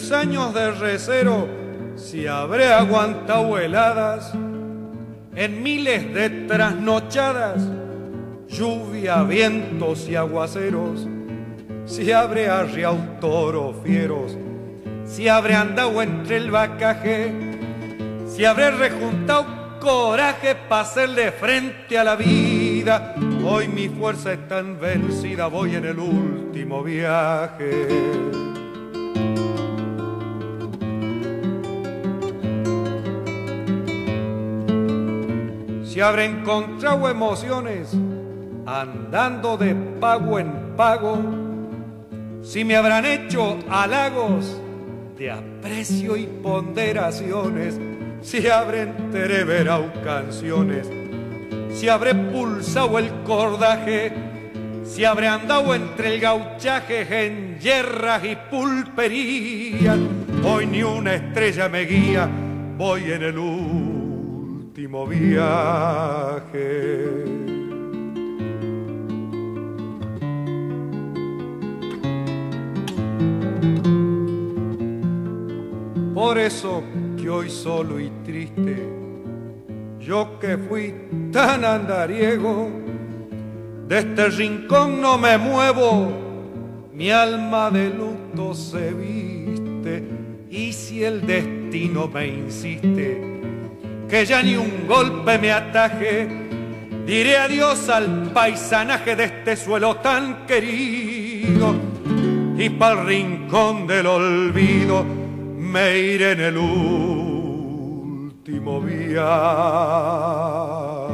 mis años de recero, si habré aguantado heladas, en miles de trasnochadas, lluvia, vientos y aguaceros, si habré arriado toros fieros, si habré andado entre el vacaje, si habré rejuntado coraje para hacerle frente a la vida. Hoy mi fuerza está vencida, voy en el último viaje. Si habré encontrado emociones andando de pago en pago, si me habrán hecho halagos de aprecio y ponderaciones, si habré entreverado canciones, si habré pulsado el cordaje, si habré andado entre el gauchaje en yerras y pulperías, hoy ni una estrella me guía, voy en el último viaje. Por eso que hoy solo y triste, yo que fui tan andariego, de este rincón no me muevo, mi alma de luto se viste. Y si el destino me insiste, que ya ni un golpe me ataje, diré adiós al paisanaje de este suelo tan querido, y pa'l rincón del olvido me iré en el último viaje.